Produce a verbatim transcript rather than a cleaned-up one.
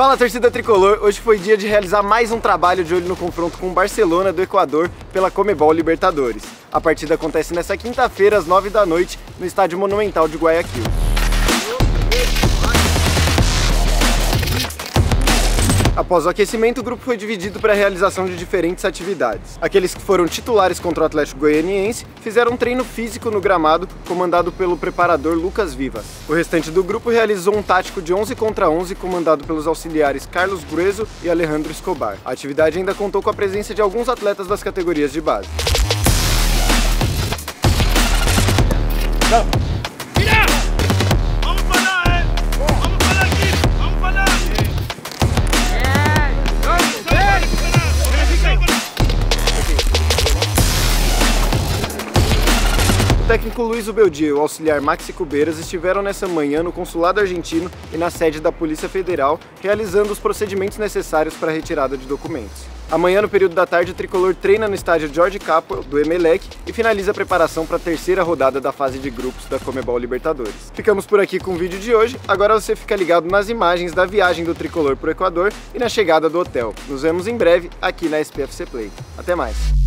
Fala, torcida tricolor! Hoje foi dia de realizar mais um trabalho de olho no confronto com o Barcelona do Equador pela Comebol Libertadores. A partida acontece nesta quinta-feira, às nove da noite, no Estádio Monumental de Guayaquil. Após o aquecimento, o grupo foi dividido para a realização de diferentes atividades. Aqueles que foram titulares contra o Atlético Goianiense fizeram um treino físico no gramado, comandado pelo preparador Lucas Vivas. O restante do grupo realizou um tático de onze contra onze, comandado pelos auxiliares Carlos Grueso e Alejandro Escobar. A atividade ainda contou com a presença de alguns atletas das categorias de base. Não. O técnico Luiz Ubeldia e o auxiliar Maxi Cubeiras estiveram nessa manhã no consulado argentino e na sede da Polícia Federal, realizando os procedimentos necessários para a retirada de documentos. Amanhã, no período da tarde, o tricolor treina no estádio Jorge Capel, do Emelec, e finaliza a preparação para a terceira rodada da fase de grupos da Comebol Libertadores. Ficamos por aqui com o vídeo de hoje, agora você fica ligado nas imagens da viagem do tricolor para o Equador e na chegada do hotel. Nos vemos em breve aqui na S P F C Play. Até mais!